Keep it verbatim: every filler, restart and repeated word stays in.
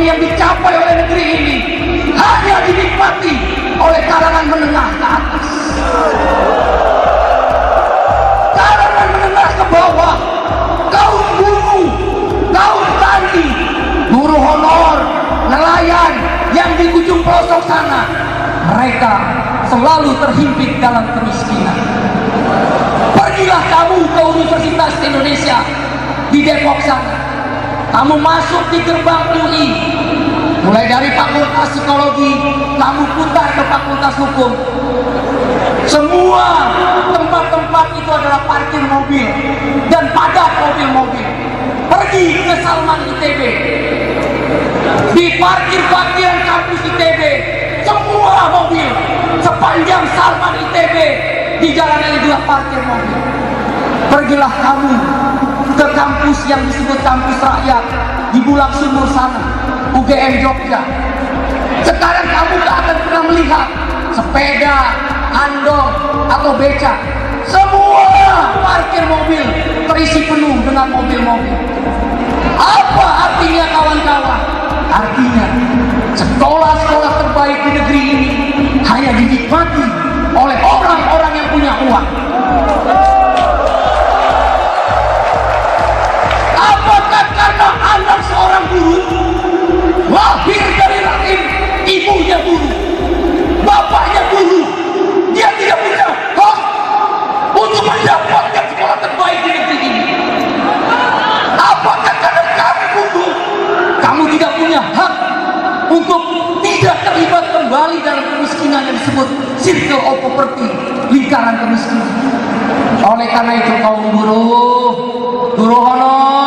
yang dicapai oleh negeri ini hanya dinikmati oleh kalangan menengah ke atas. Kalangan menengah ke bawah, kaum buruh, kaum tani, buruh honor, nelayan yang di ujung pelosok sana, mereka selalu terhimpit dalam kemiskinan. Pergilah kamu ke Universitas Indonesia di Depok sana, kamu masuk di gerbang U I, mulai dari Fakultas Psikologi, kamu putar ke Fakultas Hukum. Semua tempat-tempat itu adalah parkir mobil dan padat mobil-mobil. Pergi ke Salman I T B, di parkir-parkiran kampus I T B, semua mobil sepanjang Salman I T B di jalanan itu parkir mobil. Pergilah kamu ke kampus yang disebut kampus rakyat di Bulak Sumur sana, U G M Jogja. Sekarang kamu tak akan pernah melihat sepeda, andong, atau becak. Semua parkir mobil terisi penuh dengan mobil-mobil. Apa artinya kawan-kawan? Artinya sekolah-sekolah terbaik di negeri ini hanya dinikmati oleh orang-orang yang punya uang. Apakah karena anak seorang guru lahir dari rahim ibunya guru, bapaknya guru, dia tidak punya hak untuk mendapatkan sekolah terbaik di negeri ini? Apakah karena kamu guru, kamu tidak punya hak untuk tidak terlibat kembali dalam kemiskinan yang disebut circle of poverty, lingkaran kemiskinan? Oleh karena itu kaum buruh, guru honor,